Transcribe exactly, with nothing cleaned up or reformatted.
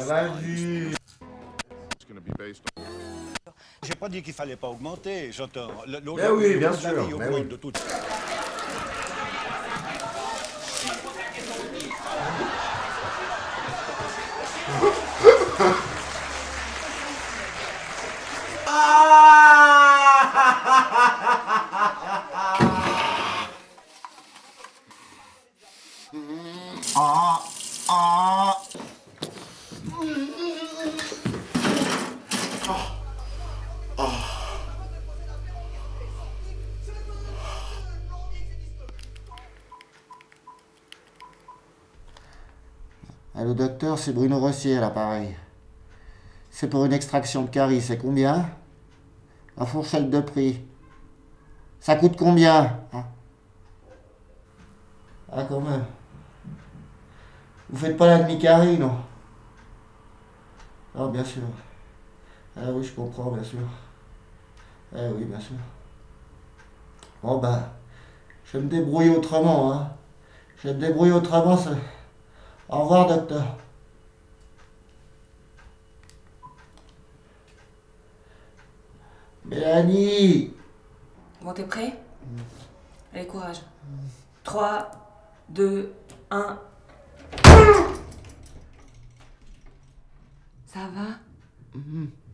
vas-y. J'ai pas dit qu'il fallait pas augmenter, j'entends. Le, le, Mais oui, bien le sûr, avis mais augmente oui. de toute... Ah, ah. Allô docteur, c'est Bruno Rossier à l'appareil. C'est pour une extraction de carie, c'est combien? La fourchette de prix. Ça coûte combien? Ah, ah quand même. Vous faites pas la demi-carie, non? Ah bien sûr. Ah oui, je comprends, bien sûr. Eh oui, bien sûr. Bon ben, je vais me débrouiller autrement, hein. Je vais me débrouiller autrement, c'est... Au revoir, docteur. Mélanie! Bon, t'es prêt? Allez, courage. trois, deux, un... Ça va? Mmh.